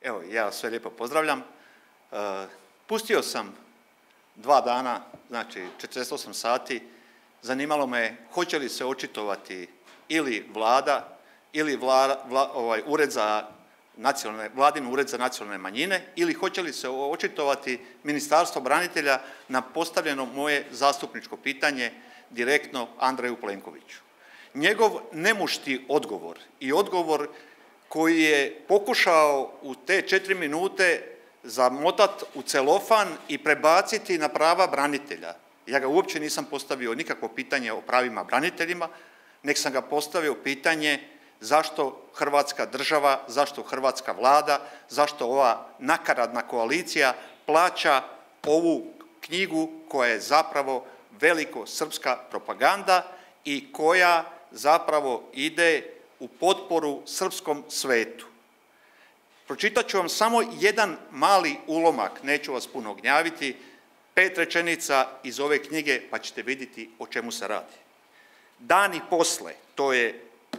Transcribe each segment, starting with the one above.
Evo, ja sve lijepo pozdravljam. Pustio sam 2 dana, znači 48 sati, zanimalo me hoće li se očitovati ili Vlada, ili Vladin ured za nacionalne manjine, ili hoće li se očitovati Ministarstvo branitelja na postavljeno moje zastupničko pitanje direktno Andreju Plenkoviću. Njegov nemušti odgovor i odgovor koji je pokušao u te 4 minute zamotati u celofan i prebaciti na prava branitelja. Ja ga uopće nisam postavio nikakvo pitanje o pravima braniteljima, nek sam ga postavio pitanje zašto Hrvatska država, zašto hrvatska Vlada, zašto ova nakaradna koalicija plaća ovu knjigu koja je zapravo veliko srpska propaganda i koja zapravo ide u potporu srpskom svetu. Pročitat ću vam samo jedan mali ulomak, neću vas puno gnjaviti, 5 rečenica iz ove knjige pa ćete vidjeti o čemu se radi. Dani posle, to je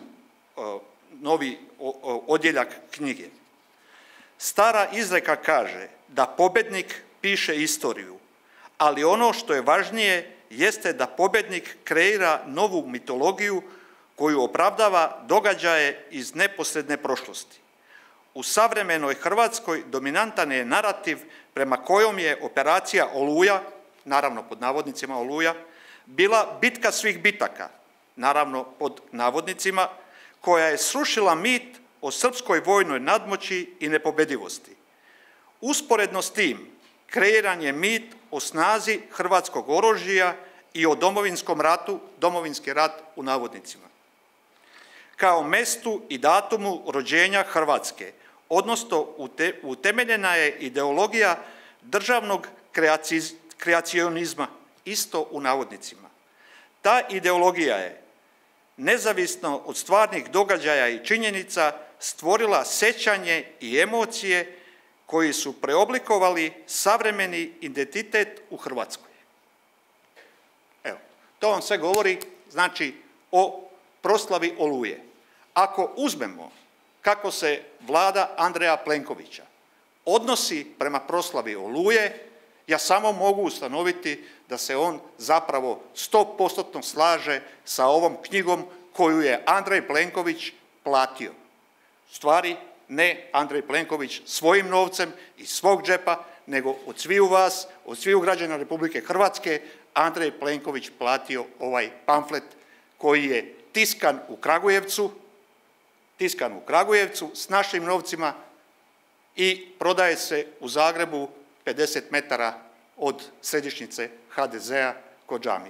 novi odjeljak knjige. Stara izreka kaže da pobednik piše istoriju, ali ono što je važnije jeste da pobednik kreira novu mitologiju koju opravdava događaje iz neposredne prošlosti. U savremenoj Hrvatskoj dominantan je narativ prema kojom je operacija Oluja, naravno pod navodnicima Oluja, bila bitka svih bitaka, naravno pod navodnicima, koja je srušila mit o srpskoj vojnoj nadmoći i nepobedivosti. Usporedno s tim, kreiran je mit o snazi hrvatskog oružja i o domovinskom ratu, domovinski rat u navodnicima, kao mestu i datumu rođenja Hrvatske, odnosno utemeljena je ideologija državnog kreacionizma, isto u navodnicima. Ta ideologija je, nezavisno od stvarnih događaja i činjenica, stvorila sećanje i emocije koji su preoblikovali savremeni identitet u Hrvatskoj. Evo, to vam sve govori, znači, o proslavi Oluje. Ako uzmemo kako se Vlada Andreja Plenkovića odnosi prema proslavi Oluje, ja samo mogu ustanoviti da se on zapravo 100% slaže sa ovom knjigom koju je Andrej Plenković platio. Stvari, ne Andrej Plenković svojim novcem iz svog džepa, nego od sviju vas, od sviju građana Republike Hrvatske, Andrej Plenković platio ovaj pamflet koji je tiskan u Kragujevcu s našim novcima i prodaje se u Zagrebu 50 metara od središnjice HDZ-a kod džamije.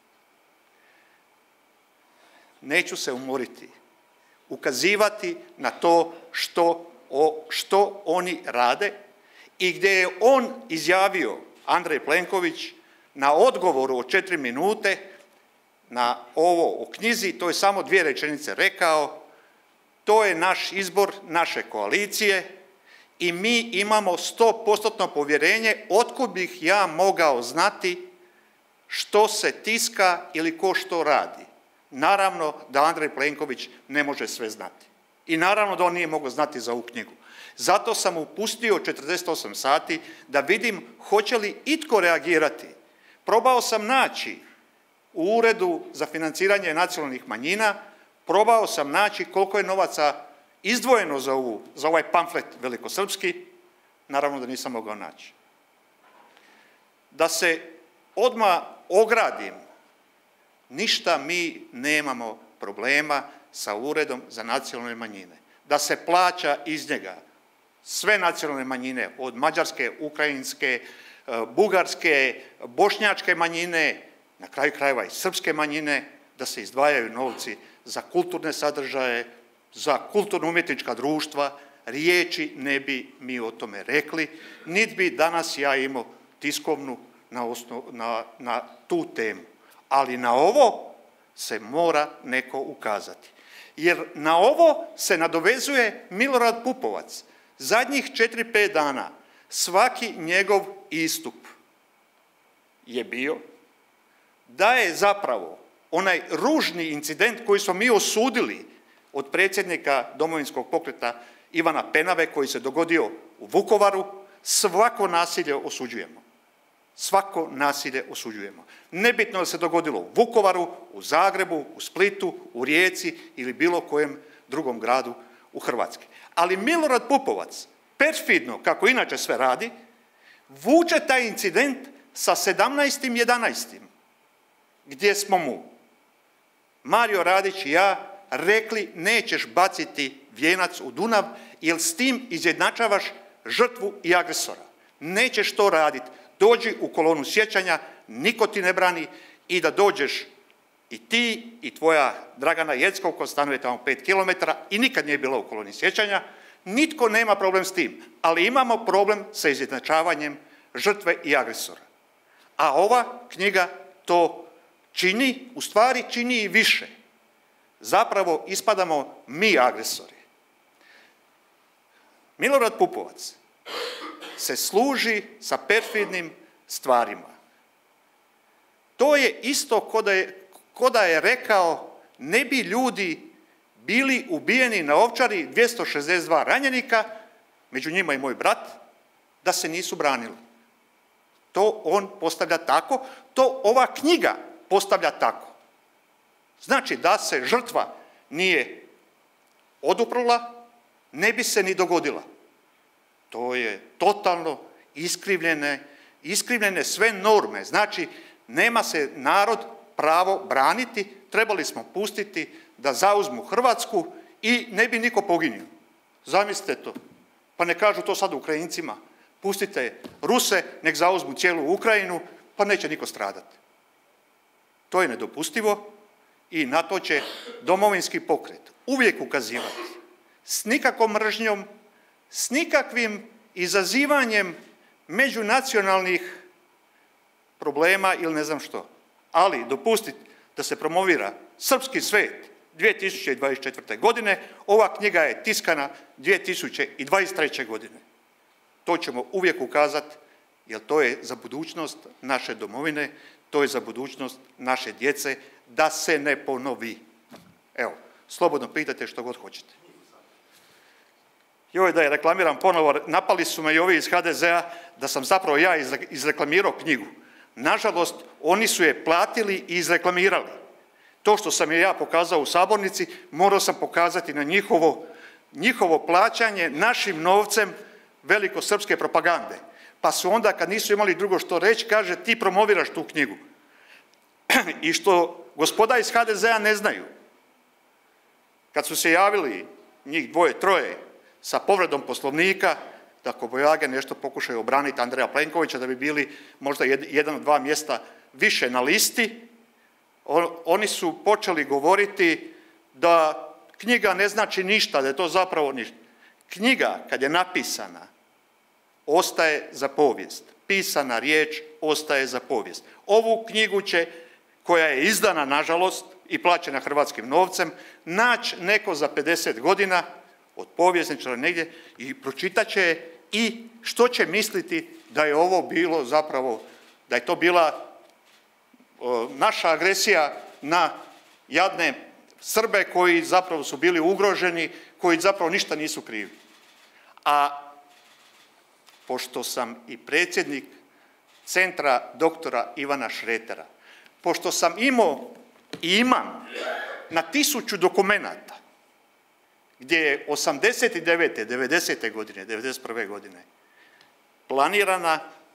Neću se umoriti ukazivati na to što oni rade i gdje je on izjavio, Andrej Plenković, na odgovoru od 4 minute na ovo o knjizi, to je samo 2 rečenice rekao, to je naš izbor, naše koalicije i mi imamo 100% povjerenje otkud bih ja mogao znati što se tiska ili ko što radi. Naravno da Andrej Plenković ne može sve znati. I naravno da on nije mogao znati za ovu knjigu. Zato sam mu pustio 48 sati da vidim hoće li itko reagirati. Probao sam naći u Uredu za financiranje nacionalnih manjina, probao sam naći koliko je novaca izdvojeno za ovaj pamflet velikosrpski, naravno da nisam mogao naći. Da se odmah ogradim, ništa mi nemamo problema sa Uredom za nacionalne manjine. Da se plaća iz njega sve nacionalne manjine, od mađarske, ukrajinske, bugarske, bošnjačke manjine, na kraju krajeva i srpske manjine, da se izdvajaju novci za kulturne sadržaje, za kulturno-umjetnička društva, riječi ne bi mi o tome rekli, niti bi danas ja imao tiskovnu na tu temu. Ali na ovo se mora neko ukazati. Jer na ovo se nadovezuje Milorad Pupovac. Zadnjih 4-5 dana svaki njegov istup je bio da je zapravo onaj ružni incident koji smo mi osudili od predsjednika Domovinskog pokreta Ivana Penave koji se dogodio u Vukovaru, svako nasilje osuđujemo. Svako nasilje osuđujemo. Nebitno da se dogodilo u Vukovaru, u Zagrebu, u Splitu, u Rijeci ili bilo kojem drugom gradu u Hrvatskoj. Ali Milorad Pupovac, perfidno, kako inače sve radi, vuče taj incident sa 17.11. gdje smo mu Mario Radić i ja rekli nećeš baciti vijenac u Dunav jer s tim izjednačavaš žrtvu i agresora. Nećeš to raditi. Dođi u kolonu sjećanja, niko ti ne brani i da dođeš i ti i tvoja Dragana Jeckov koja stanuje tamo 5 km i nikad nije bila u koloni sjećanja. Nitko nema problem s tim, ali imamo problem sa izjednačavanjem žrtve i agresora. A ova knjiga to čini, u stvari čini i više. Zapravo ispadamo mi agresori. Milorad Pupovac se služi sa perfidnim stvarima. To je isto ko da je rekao ne bi ljudi bili ubijeni na Ovčari 262 ranjenika, među njima i moj brat, da se nisu branili. To on postavlja tako, to ova knjiga postavlja tako. Znači da se žrtva nije oduprla, ne bi se ni dogodila. To je totalno iskrivljene sve norme. Znači, nema se narod pravo braniti, trebali smo pustiti da zauzmu Hrvatsku i ne bi niko poginio. Zamislite to. Pa ne kažu to sad Ukrajincima. Pustite Ruse, nek zauzmu cijelu Ukrajinu, pa neće niko stradati. To je nedopustivo i na to će Domovinski pokret uvijek ukazivati. S nikakvom mržnjom, s nikakvim izazivanjem međunacionalnih problema ili ne znam što. Ali dopustiti da se promovira srpski svet 2024. godine, ova knjiga je tiskana 2023. godine. To ćemo uvijek ukazati, jer to je za budućnost naše domovine, to je za budućnost naše djece, da se ne ponovi. Evo, slobodno pitajte što god hoćete. Joj, da je reklamiram ponovo, napali su me i ovi iz HDZ-a da sam zapravo ja izreklamirao knjigu. Nažalost, oni su je platili i izreklamirali. To što sam je ja pokazao u sabornici, morao sam pokazati na njihovo plaćanje našim novcem velikosrpske propagande. Pa su onda, kad nisu imali drugo što reći, kaže ti promoviraš tu knjigu. I što gospoda iz HDZ-a ne znaju. Kad su se javili njih dvoje, troje, sa povredom Poslovnika, da kobojage nešto pokušaju obraniti Andreja Plenkovića, da bi bili možda jedan od dva mjesta više na listi, oni su počeli govoriti da knjiga ne znači ništa, da je to zapravo ništa. Knjiga, kad je napisana, ostaje za povijest. Pisana riječ ostaje za povijest. Ovu knjigu će, koja je izdana, nažalost, i plaćena hrvatskim novcem, naći neko za 50 godina od povjesničara negdje i pročitat će i što će misliti da je ovo bilo zapravo, da je to bila naša agresija na jadne Srbe koji zapravo su bili ugroženi, koji zapravo ništa nisu krivi. A pošto sam i predsjednik Centra doktora Ivana Šretera, pošto sam imao i imam na 1000 dokumenata gdje je 89. 90. godine, 91. godine planirana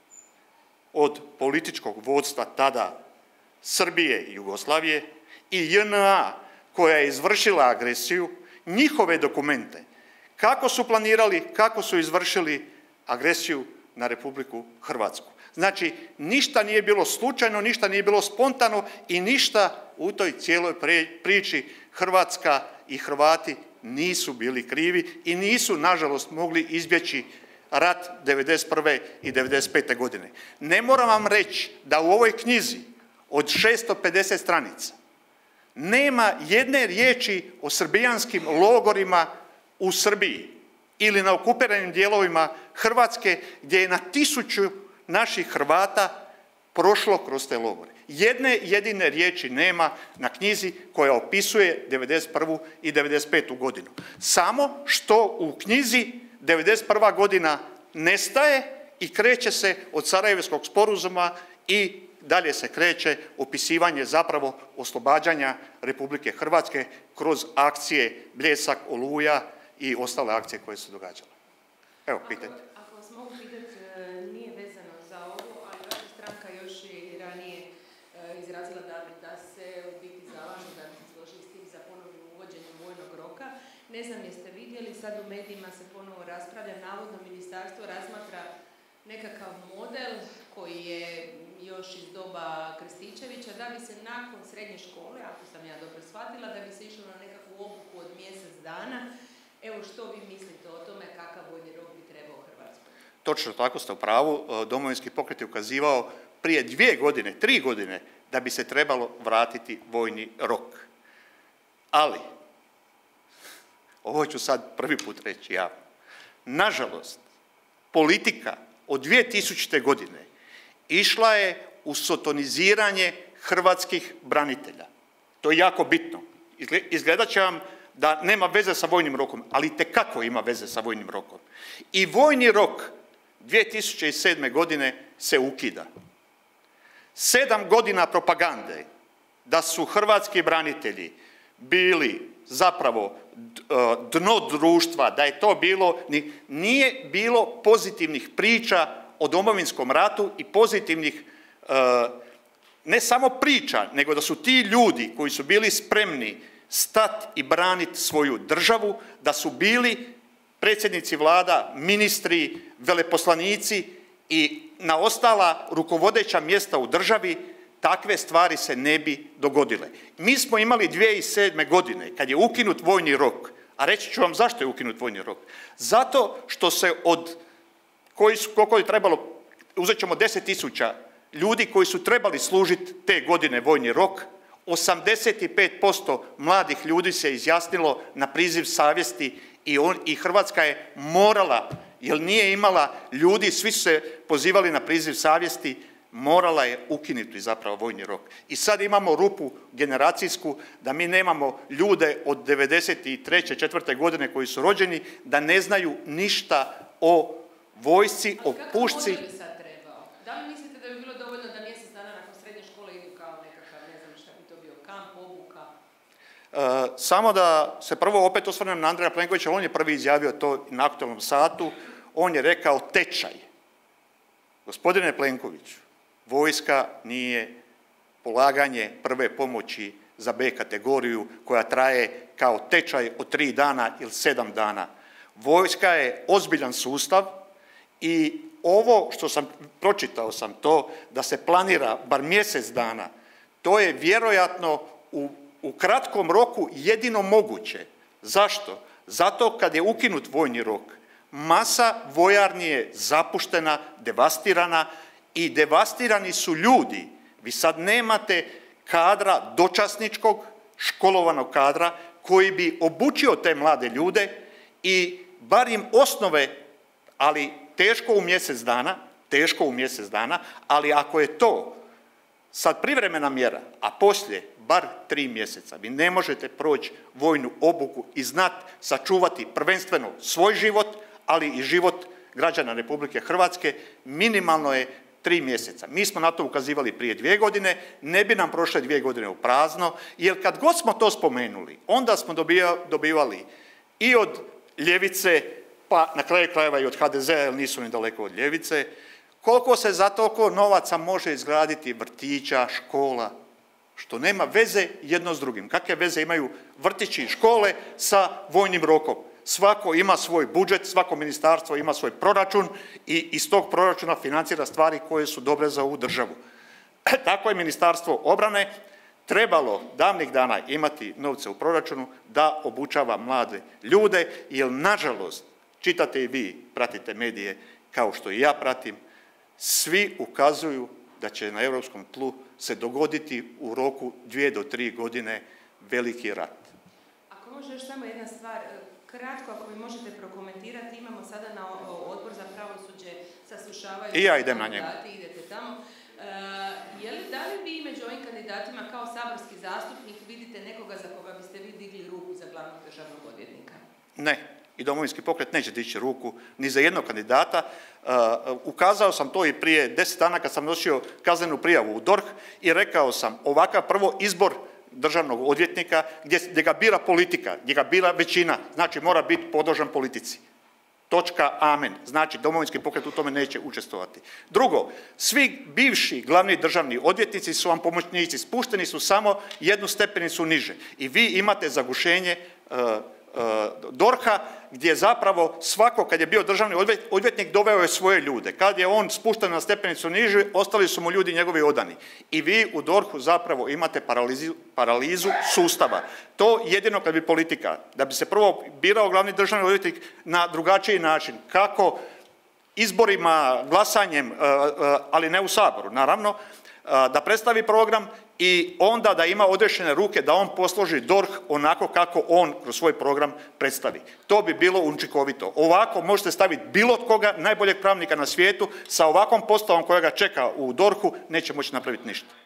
od političkog vodstva tada Srbije i Jugoslavije i JNA koja je izvršila agresiju, njihove dokumente, kako su planirali, kako su izvršili agresiju na Republiku Hrvatsku. Znači, ništa nije bilo slučajno, ništa nije bilo spontano i ništa u toj cijeloj priči Hrvatska i Hrvati nisu bili krivi i nisu, nažalost, mogli izbjeći rat 1991. i 1995. godine. Ne moram vam reći da u ovoj knjizi od 650 stranica nema jedne riječi o srbijanskim logorima u Srbiji ili na okupiranim dijelovima Hrvatske gdje je na 1000 naših Hrvata prošlo kroz te logore. jedne jedine riječi nema na knjizi koja opisuje 91. i 95. godinu. Samo što u knjizi 91. godina nestaje i kreće se od Sarajevskog sporazuma i dalje se kreće opisivanje zapravo oslobađanja Republike Hrvatske kroz akcije Bljesak, Oluja i ostale akcije koje su događale. Evo, pitajte. Ako vas mogu pitati, nije vezano za ovo, ali vaša stranka još i ranije izrazila da se u biti zalaže, da bi se složili s tim za ponovnim uvođenjem vojnog roka. Ne znam jeste vidjeli, sad u medijima se ponovo raspravlja, navodno ministarstvo razmatra nekakav model koji je još iz doba Krstičevića, da bi se nakon srednje škole, ako sam ja dobro shvatila, da bi se išlo na nekakvu obuku od mjesec dana. Evo, što vi mislite o tome, kakav vojni rok bi trebao u Hrvatskoj? Točno tako ste u pravu. Domovinski pokret je ukazivao prije 2 godine, 3 godine, da bi se trebalo vratiti vojni rok. Ali, ovo ću sad prvi put reći javno. Nažalost, politika od 2000. godine išla je u sotoniziranje hrvatskih branitelja. To je jako bitno. Izgledat će vam da nema veze sa vojnim rokom, ali itekako ima veze sa vojnim rokom. I vojni rok 2007. godine se ukida. 7 godina propagande da su hrvatski branitelji bili zapravo dno društva, da je to bilo, nije bilo pozitivnih priča o Domovinskom ratu i pozitivnih, ne samo priča, nego da su ti ljudi koji su bili spremni stat i braniti svoju državu, da su bili predsjednici vlada, ministri, veleposlanici i na ostala rukovodeća mjesta u državi, takve stvari se ne bi dogodile. Mi smo imali 2007. godine, kad je ukinut vojni rok, a reći ću vam zašto je ukinut vojni rok. Zato što se koliko je trebalo, uzet ćemo 10.000 ljudi koji su trebali služiti te godine vojni rok, 85% mladih ljudi se izjasnilo na priziv savjesti i Hrvatska je morala, jer nije imala ljudi, svi su se pozivali na priziv savjesti, morala je ukinuti zapravo vojni rok. I sad imamo rupu generacijsku da mi nemamo ljude od 93. 4. godine koji su rođeni, da ne znaju ništa o vojsci, o pušci. Ali kakav model bi sad trebao? Da li mislite da bi bilo dovoljno da mjesec dana nakon srednje škole idu kao nekakav, ne znam šta bi to bio, kamp, obuka? Samo da se prvo opet osvrnem na Andreja Plenkovića, on je prvi izjavio to na aktualnom satu, on je rekao tečaj. Gospodine Plenkoviću, vojska nije polaganje prve pomoći za B kategoriju koja traje kao tečaj od 3 dana ili 7 dana. Vojska je ozbiljan sustav i ovo što pročitao sam to, da se planira bar mjesec dana, to je vjerojatno u kratkom roku jedino moguće. Zašto? Zato kad je ukinut vojni rok, masa vojarni je zapuštena, devastirana i devastirani su ljudi. Vi sad nemate kadra dočasničkog, školovanog kadra koji bi obučio te mlade ljude i bar im osnove, ali teško u mjesec dana, ali ako je to sad privremena mjera, a poslije bar 3 mjeseca, vi ne možete proći vojnu obuku i sačuvati prvenstveno svoj život, ali i život građana Republike Hrvatske, minimalno je 3 mjeseca. Mi smo na to ukazivali prije 2 godine, ne bi nam prošle 2 godine u prazno, jer kad god smo to spomenuli, onda smo dobivali i od ljevice, pa na kraju krajeva i od HDZ-a, jer nisu ni daleko od ljevice, koliko se za toliko novaca može izgraditi vrtića, škola, što nema veze jedno s drugim. Kakve veze imaju vrtići i škole sa vojnim rokom? Svako ima svoj budžet, svako ministarstvo ima svoj proračun i iz tog proračuna financira stvari koje su dobre za ovu državu. Tako je Ministarstvo obrane trebalo davnih dana imati novce u proračunu da obučava mlade ljude, jer nažalost, čitate i vi, pratite medije kao što i ja pratim, svi ukazuju da će na europskom tlu se dogoditi u roku 2 do 3 godine veliki rat. Ako može još samo jedna stvar, kratko ako mi možete prokomentirati, imamo sada na Odbor za pravosuđe saslušavaju... I ja idem na njega. Idete tamo. Da li vi među ovim kandidatima kao saborski zastupnik vidite nekoga za koga biste vi digli ruku za glavnog državnog odvjetnika? Ne. I Domovinski pokret neće dići ruku ni za jednog kandidata. Ukazao sam to i prije 10 dana kad sam nosio kaznenu prijavu u DORH i rekao sam ovakav prvo izbor državnog odvjetnika gdje ga bira politika, gdje ga bira većina, znači mora biti podložan politici. Točka, amen. Znači Domovinski pokret u tome neće učestvovati. Drugo, svi bivši glavni državni odvjetnici su vam pomoćnici, spušteni su samo jednu stepenicu niže i vi imate zagušenje DORH-a gdje zapravo svako kad je bio državni odvjetnik doveo je svoje ljude. Kad je on spušten na stepenicu niže, ostali su mu ljudi njegovi odani. I vi u DORH-u zapravo imate paralizu sustava. To jedino kad bi politika, da bi se prvo birao glavni državni odvjetnik na drugačiji način, kako izborima, glasanjem, ali ne u Saboru, naravno, da predstavi program i onda da ima odrešene ruke da on posloži DORH onako kako on kroz svoj program predstavi. To bi bilo učinkovito. Ovako možete staviti bilo koga, najboljeg pravnika na svijetu, sa ovakvom postavom koja ga čeka u DORH-u neće moći napraviti ništa.